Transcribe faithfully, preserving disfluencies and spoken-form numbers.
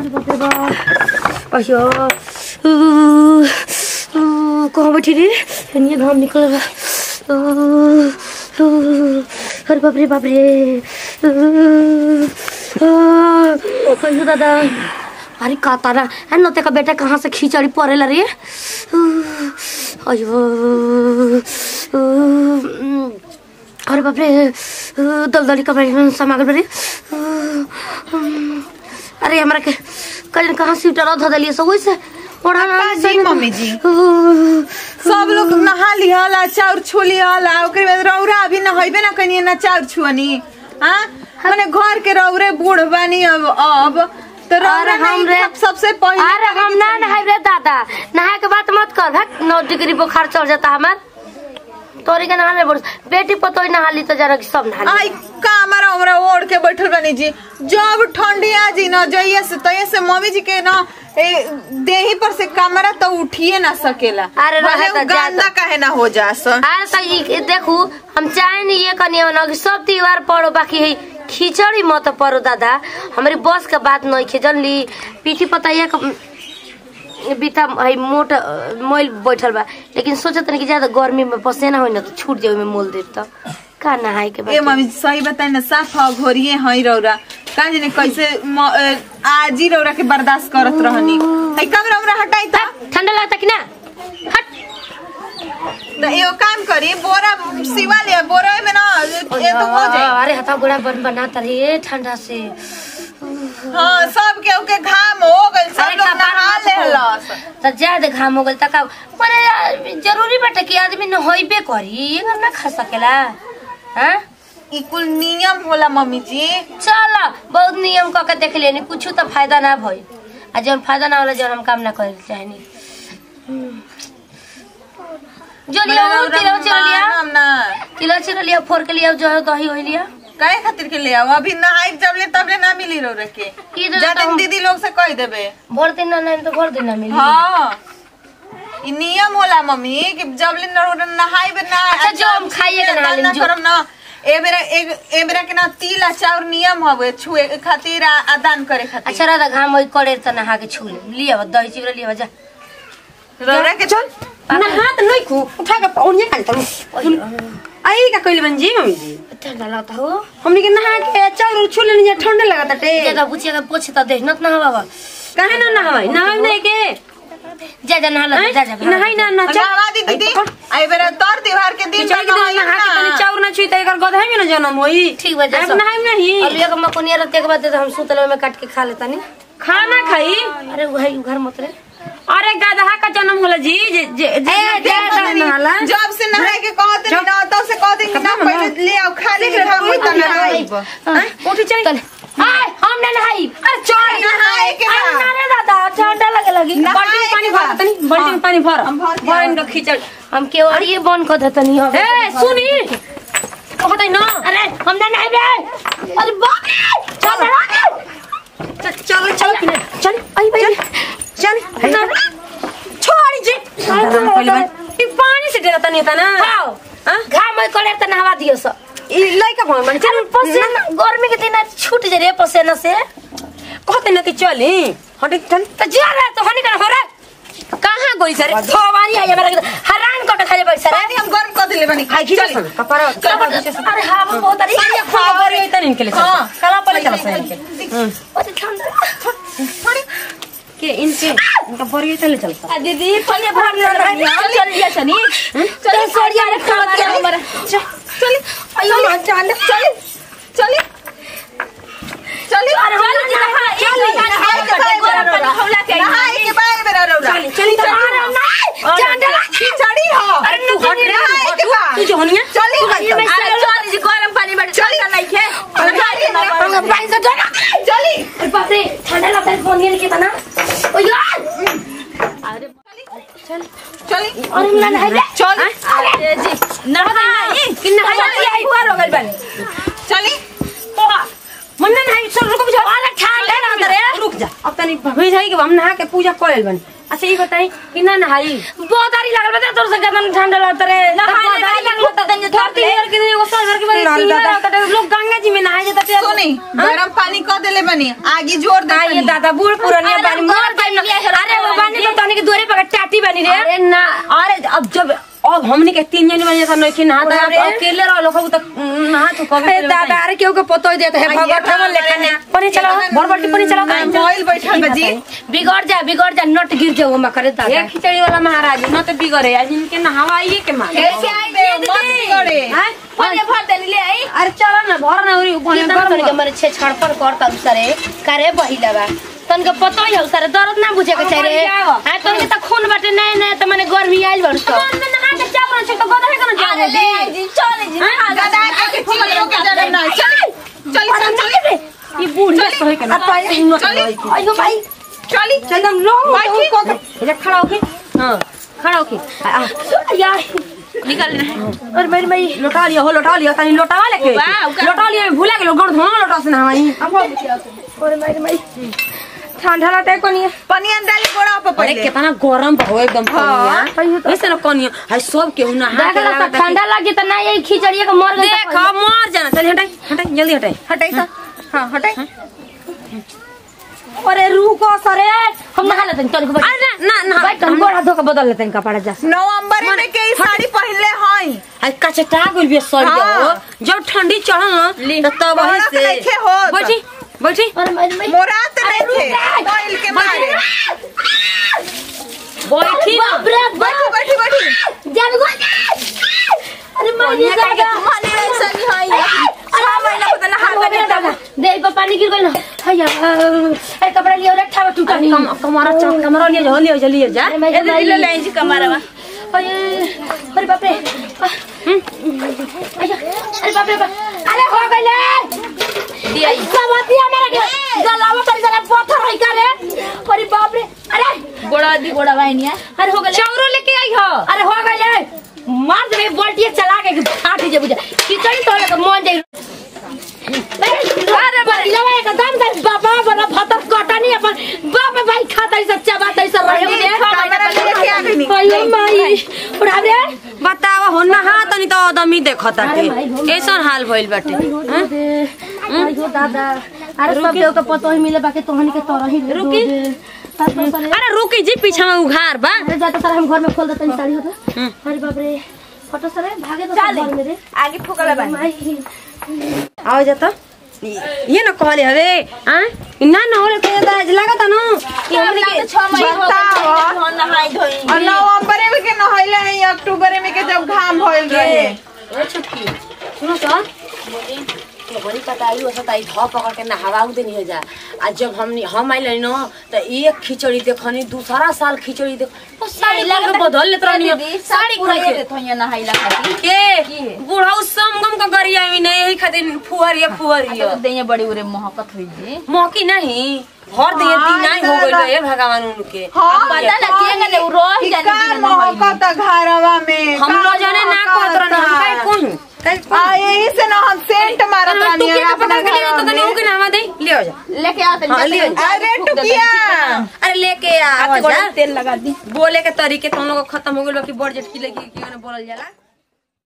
बाप रे बाप अयो कहाँ बैठी रे ये घाम निकल रहा अरे बाप रे बाप रे अयो दादा अरे का तारा है नोते का बेटा कहाँ से खिचड़ी पड़ेला रे अयो अरे बाप रे दलदली का समागल रे अरे हमारा के कल कहाँ से उठा धो दलिए सब वैसे पढ़ा जी मम्मी जी सब लोग नहा लिहला चाउर छुलिहला ओकरे बाद रौरा अभी नहइबे ना कनिए ना चाउर छुअनी हां माने घर के रौरे बूढ़ बानी अब अब तो रौरा हम रे सबसे पहले अरे हम ना नहाई रे दादा नहाए के बात मत कर भाग नौ डिग्री बुखार चढ़ जाता हमार तोरी के नहाले बोल बेटी पतोई नहा ली तो जरा सब नहा आई का हमारा हमरा ओढ़ के बैठल बनी जी जब ठंडी आ जी ना जइए से तइए से मम्मी जी के ना ए देही पर से कमरा तो उठिए ना सकेला अरे रहे गंदा काहे ना हो जास अरे तो देखू हम चाहे नहीं ये कनियो ना कि सब त्योहार पड़ो बाकी है खिचड़ी मत पड़ो दादा हमारी बस के बात नहीं खे जनली पीठी पताइया बीता है मोट मोल बैठल बा लेकिन सोचत नहीं कि ज्यादा गर्मी में पसेना हो ना तो छूट जाए में मोल दे तो का नहाए के बाद ए मम्मी सही बताई ना साफ घोरिए हई रौरा का जने कैसे आज ही रौरा के बर्दाश्त करत रहनी है कमरा हमरा हटाई त ठंडा लगता कि ना हट तो यो काम करी बोरा सिवा ले बोरा में ना ये तो हो जाए अरे हथा गोड़ा बन बनाता रे ठंडा से हां सब के ओके घाम हो गइल सब लोग नहा लेहलस त ज्यादा घाम हो गइल त का माने जरूरी बाटे कि आदमी न होइबे करी ये ना खा सकेला हां ई कुल नियम होला मम्मी जी चल बहुत नियम क के देख लेनी कुछ तो फायदा ना भई आ जब फायदा ना होला जब हम काम ना करे चाहनी जो लिया किलो चल लिया हम ना किलो चल लिया फोर के लिया जो दही हो लिया काहे खातिर के ले आओ अभी नहाई जब ले तब ले ना मिली रो रखे जाते दीदी लोग से कह देबे भर दिन ना नहीं तो भर दिन ना मिली हां ई नियम होला मम्मी कि जब ले नहाई बे ना अच्छा जो हम खाइए के ना ना करम ना ए बेरा एक ए बेरा के ना तिल चाउर नियम हवे छुए खातिर आदान करे खातिर अच्छा राधा घाम होई करे त नहा के छू लिया दही चिवड़ा लिया जा रौरा के चल ना हाथ नहीं खू उठा के पौनिया खाली त आई का कइले बन जी मम्मी जी ठंडा लगता हो हमनी के नहा के चाउर छुले नहीं ठंडा लगता टे ज्यादा बुचिया के पोछ त देख नत ना बाबा काहे ना नहाई नहाई नहीं के जा जा नहा ले जा जा नहाई ना ना नहावा दी दीदी आई बेरा तोर त्योहार के दिन नहाई नहा के तनी चाउर ना छुई त एकर गधई में ना जन्म होई ठीक बा जा नहाई नहीं अब एक मकोनिया रते के बाद हम सुतले में काट के खा लेता नी खाना खाई अरे वही घर मत रे अरे गधा का जन्म होला जी जे जे नहाला जब से नहाए के कहत नहीं ना तब से कह देंगे ना पहले ले आओ खा ले हम त नहाई उठी चल हाय हम ना नहाई अरे चल नहाए के ना रे दादा ठंडा लगे लगी बाल्टी में पानी भर तनी बाल्टी में पानी भर भर इनका खिचड़ हम के और ये बन कर देतनी हो ए सुनी कहत ना अरे हम ना नहाई रे अरे बाप रे चल चल चल चल आई भाई चल छोड़ी जी ई पानी से डरता नहीं था ना हां घाम में करे त नहावा दियो स ई लइका भन मन चल पसीना गर्मी के दिन छूट जे रे पसीना से कहते न कि चली हटे चल त जा रे तो हनी कर हो रे कहां गई सर थोवारी है हमरा हरान कट खाले बैठ सर पानी हम गर्म कर दिले बनी खाई खींच कपड़ा अरे हां बहुत अरे खबर है तन इनके लिए हां कला पर चल सर इनके ओ ठंडा थोड़ी के इनके इनका बरिया चले चलता दीदी पहले भर ले चल लिया सनी चल सोड़िया रे खात के हमारा चल अयो चल चल चल चल अरे चल जी नहा चल नहा के गरम पानी खौला के नहा के बाहर बेरा रौरा चल चल अरे नहीं चंडला खिचड़ी हो अरे तू हट नहा के बा तू जो हनिया चल अरे चल जी गरम पानी में चल नहीं खे अरे पानी से चल चली अरे बाप रे ठंडा लगता है फोन के तना ओ यार अरे चल चली अरे ना नहा चल अरे जी नहा नहीं कि नहा आई हुआ हो गइल बनी चली मन नहीं चल रुक जा अरे ठंडा ना अंदर रुक जा अब तनी भई जाई कि हम नहा के पूजा करल बन अच्छा ये बताई कि ना नहाई बहुत आरी लागल बता तोर से गदन ठंडा लगत रे नहाने लागल त तनी थोड़ी देर के एगो सर के बाद लोग गंगा जी में नहाए जाता थे सुनी गरम पानी क देले बनी आगी जोर दे ये दादा बूढ़ पुरानिया बानी मर गई अरे वो बानी तो तनी के दूरे पर टाटी बनी रे अरे ना अरे अब जब अब हमने के तीन जन बजे था नइखे नहाता अकेले रह लोग तक नहा तो कबे दादा अरे केहू के पतो ही देत है भगत हम लेके पानी चला भर बाल्टी पानी चला मोबाइल बैठल बजी बिगड़ जा बिगड़ जा नट गिर जाओ मा करे दादा एक खिचड़ी वाला महाराज न तो बिगड़े आज इनके नहावाइए के मार कैसे आई मत बिगड़े हां पानी भर देनी ले आई अरे चला ना भर ना उरी पानी भर के मारे छे छड़पड़ कर तब सरे करे बहिला बा तन के पतो ही सरे दर्द ना बुझे के चाहे हां तन के त खून बाटे नहीं नहीं त माने गर्मी आइल बरस मन में नहा के चावल छ तो गोदरे कन जा ले आई जी चले जी दादा के चिड़ियों के डर ना चल चल चल ये बुढ़िया सही के ना चली अयो भाई चली चल हम लो ये खड़ा होके हां खड़ा होके यार निकल रहे और मेरी मई लौटा लिया हो लौटा लिया तनी लौटावा लेके लौटा लिया भूला गेलो गड़ धोना लौटा से नहाई और मेरी मई ठंडा लाते कोनी पानी अंदाली गोड़ा पे अरे पड़े कितना गरम हो एकदम पानी ऐसे न कोनी है सब के हुना हाथ देखला ठंडा लगी त ना यही खिचड़िया के मर गई देख मर जाना चल हटाई हटाई जल्दी हटाई हटाई सा हां हटाई अरे रुको सरे हम नहा लेते तन को अरे ना ना भाई तन गोड़ा धो के बदल लेते कपड़ा जा नवंबर में के ई साड़ी पहनले हई आई कचटा गुल भी सड़ गयो जब ठंडी चढ़ल न तब वही से बैठी बैठी और मेरी मई मोरात नहीं थे मोबाइल के मारे बैठी ना बैठी बैठी बैठी जान गो अरे मारी दादा माने ऐसा नहीं हई छह महीना पता ना हाथ में दादा दे पर पानी गिर गइल हैया अरे कपड़ा लियो रे ठावा टूटा नहीं कमरा चौक कमरा लिए जा लिए जल्दी जा ए ले ले जी कमरा अरे अरे बाप रे अरे बाप रे अरे हो गइले दिया समतिया मेरा के गलावा तरी जरा पत्थर है का रे अरे बाप रे अरे गोड़ा दी गोड़ा वाइनिया अरे हो गइले चाउरो लेके आई हो अरे हो गइले मार दे बोल्टिया चला के फाट जे बुझा खिचड़ी तोड़े के मन जाई अरे बरिया एकदम से बाबा बड़ा फतर कटनी अपन बाप भाई खाता सब चबा तई सब रहे दे कैमरा लेके आ गई अयो माई उड़ा रे बतावा हो ना हां तनी तो आदमी देखता के कैसन हाल भइल बाटे अयो दादा अरे सब देव के पतो ही मिले बाकी तोहनी के तोरा ही रुकी अरे रुकी जी पीछे में उघार बा अरे जाता सर हम घर में खोल देते साड़ी होता अरे बाप रे फोटो सर भागे तो घर में रे आगे ठोकला बा आओ जाता ये न कहले हवे हां ना ना होले के दाज लागता न कि हमने के छह महीना हो नहाई धोई और नवंबर में के नहाइले है अक्टूबर में के जब घाम होइल रहे ए छुट्टी सुनो तो के बड़ी कटाई हो सताई ध पकड़ के नहावा देनी हो जा आज जब हम हम आइले न त एक खिचड़ी देखनी दूसरा साल खिचड़ी देख ओ साड़ी लग बदल लेत रहनी साड़ी कह के थोइया नहाइला खाती के बूढ़ा समगम का गरिया में नहीं यही खातिर फुहरिया फुहरिया दैया बड़ी उरे महकत होई जी मौकी नहीं हर दिन तीन नहीं हो गइल है भगवान उनके पता लगे गले उ रोह जाने महकत घरवा में हम लोग जाने ना कहत रहनी हम काहे कोन आ यही से ना हम सेंट मारत रहनी अपना घर में तो तनी उनके नाम दे ले आ जा लेके आ तनी अरे टुकिया अरे लेके आ तेल लगा दी बोले के तरीके तुम लोग खत्म हो गइल बा कि बड़ जेटकी लगी कि बोलल जाला।